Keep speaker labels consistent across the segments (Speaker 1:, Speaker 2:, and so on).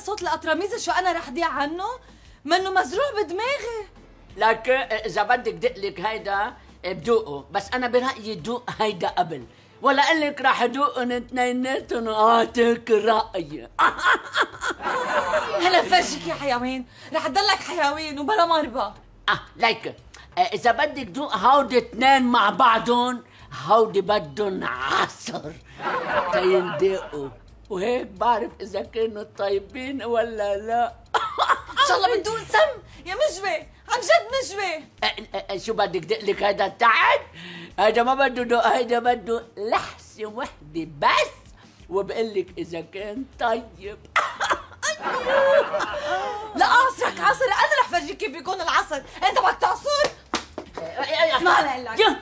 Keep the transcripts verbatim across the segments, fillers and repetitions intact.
Speaker 1: صوت القطرميزه شو انا رح ضيع عنه؟ منه مزروع بدماغي.
Speaker 2: لك اذا بدك دقلك هيدا بدوقه، بس انا برايي دوق هيدا قبل، ولا اقول لك رح دوقهم اثنيناتهم واعطيك رايي.
Speaker 1: هلا بفرجيك يا حيوان، رح تضلك حيوان وبلا مربى.
Speaker 2: اه ليك اذا بدك دوق هودي اثنين مع بعضهم، هودي بدهم عصر تيندقوا، وهيك بعرف اذا كانوا طيبين ولا لا.
Speaker 1: ان شاء الله بندوق سم يا مجوي، عن جد مجوي.
Speaker 2: أه شو بدك دقلك هيدا تحت؟ هيدا ما بده دوق، هيدا بده لحسه وحده بس، وبقول لك اذا كان طيب.
Speaker 1: لا عصرك عصر، انا رح فرجيك كيف بيكون العصر. انت بدك تعصر؟ اسمع لي لك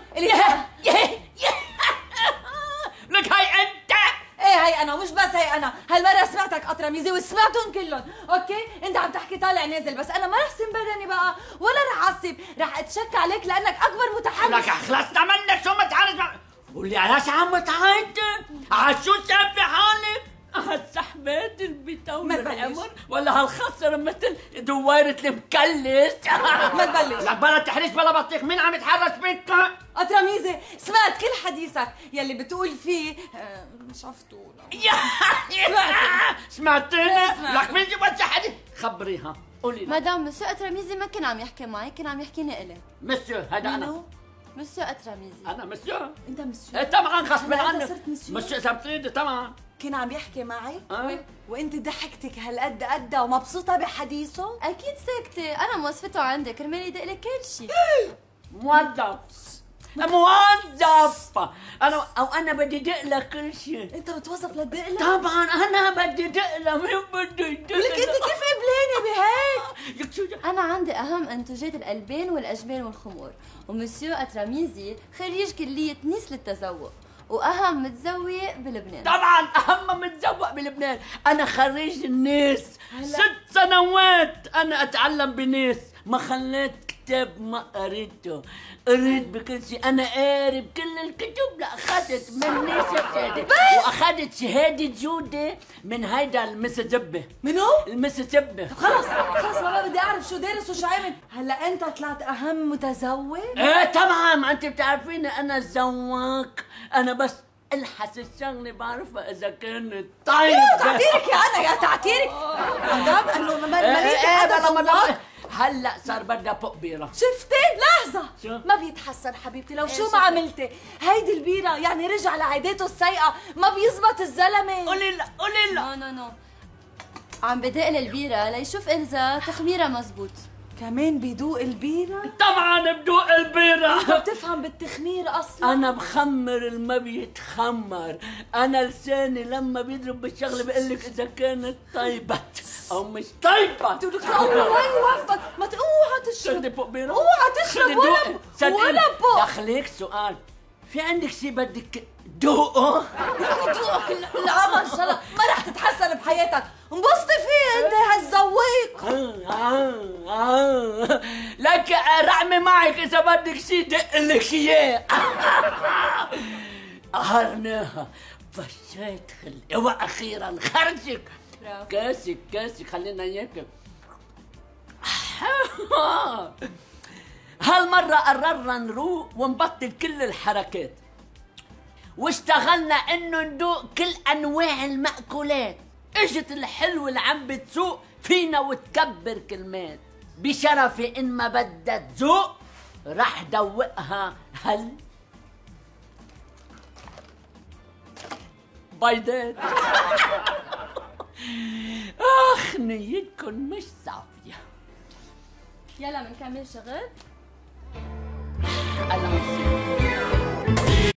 Speaker 2: لك هاي انت.
Speaker 1: ايه هي انا، ومش بس هي انا، هالمره سمعتك قطرميزه وسمعتهم كلهم، اوكي؟ انت عم تحكي طالع نازل، بس انا ما رح سم بدني بقى ولا رح اعصب، رح اتشكى عليك لانك اكبر متحمس.
Speaker 2: لك خلصنا منك، شو متعرض؟ قولي علاش عم تعيطي؟ عشو شايفه حالك؟ هالسحبات البيتون العمر ولا هالخصر مثل دويرة المكلس؟
Speaker 1: ما تبلش
Speaker 2: لك بلا تحريش بلا بطيخ، مين عم يتحرش بيك؟
Speaker 1: قطرميزه سمعت كل حديثك يلي بتقول فيه آه مش عفتونا.
Speaker 2: سمعتيني؟ لك مين جبت حديث؟ خبريها قولي.
Speaker 3: مدام مسيو قطرميزي ما كان عم يحكي معي، كان عم يحكيني إلي.
Speaker 2: مسيو هذا انا.
Speaker 3: مسيو قطرميزي.
Speaker 2: انا مسيو؟
Speaker 1: انت مسيو؟
Speaker 2: ايه طبعا غصب عنك.
Speaker 1: صرت مسيو؟
Speaker 2: مسيو اذا بتريدي طبعا.
Speaker 1: كان عم يحكي معي؟
Speaker 2: أه؟
Speaker 1: وانت ضحكتك هالقد قدها ومبسوطه بحديثه؟
Speaker 3: اكيد ساكته، انا موظفته عندي كرمال يدق كل شيء.
Speaker 2: موظف موظف انا او انا بدي دق لك كل شيء.
Speaker 1: انت بتوظف لتدق لك؟
Speaker 2: طبعا انا بدي دق لك، مين بده يدق لك؟
Speaker 1: لك انت كيف قبلاني بهيك؟
Speaker 3: انا عندي اهم انتاجات الالبان والاجبان والخمور، ومسيو قطرميزي خريج كليه نيس للتذوق، واهم متزوق بلبنان.
Speaker 2: طبعا اهم متزوق بلبنان، انا خريج الناس ست سنوات انا اتعلم بناس، ما خليت كتاب ما قريته، قريت بكل شيء، انا قاري بكل الكتب، لا اخذت من ناس شهاده، واخذت شهاده جوده من هيدا المسيسيبي.
Speaker 1: منو؟
Speaker 2: المسيسيبي.
Speaker 1: خلص خلص ما بدي اعرف شو دارس وشو عامل. هلا انت طلعت اهم متزوج؟
Speaker 2: ايه طبعا، ما انت بتعرفيني انا زواق، انا بس الحس الشغله بعرفها اذا كانت طيبه.
Speaker 1: يا تعتيرك يا انا يا تعتيرك، مدام انه مريت حدا زواق.
Speaker 2: هلا صار بدها فوق بيره.
Speaker 1: شفتي؟ لحظة
Speaker 2: شو؟
Speaker 1: ما بيتحسن حبيبتي لو شو ما عملتي، هيدي البيرة يعني رجع لعاداته السيئة، ما بيزبط الزلمة.
Speaker 2: قولي لا قولي لا.
Speaker 3: نو نو نو عم بدق البيرة ليشوف إذا تخميرها مزبوط.
Speaker 1: كمان بيدوق البيرة؟
Speaker 2: طبعا بدوق البيرة.
Speaker 1: انت بتفهم بالتخمير اصلا؟
Speaker 2: انا بخمر ما بيتخمر، انا لساني لما بيضرب بالشغله بقول لك اذا كانت طيبه او مش طيبه.
Speaker 1: بتقول لك الله يوفقك، ما اوعى تشرب.
Speaker 2: شغلي فوق بيرة،
Speaker 1: اوعى تشرب ولا ولا بق.
Speaker 2: دخليك سؤال، في عندك شيء بدك دوقه؟
Speaker 1: دوقك العمى ان شاء الله ما رح تتحسن بحياتك، انبسطي فيه انت هالزويق.
Speaker 2: لك رعمي معك اذا بدك شيء دق لك اياه. قهرناها فشيت خلقي واخيرا خرجك. كاسك كاسك خلينا اياك. هالمرة قررنا نروق ونبطل كل الحركات، واشتغلنا انه ندوق كل انواع المأكولات. اجت الحلوة اللي عم بتسوق فينا وتكبر كلمات، بشرفي ان ما بدها تذوق رح دوقها هل بيضات. اخ نيتكن مش صافية.
Speaker 3: يلا منكمل شغل؟
Speaker 2: الله يسلمك.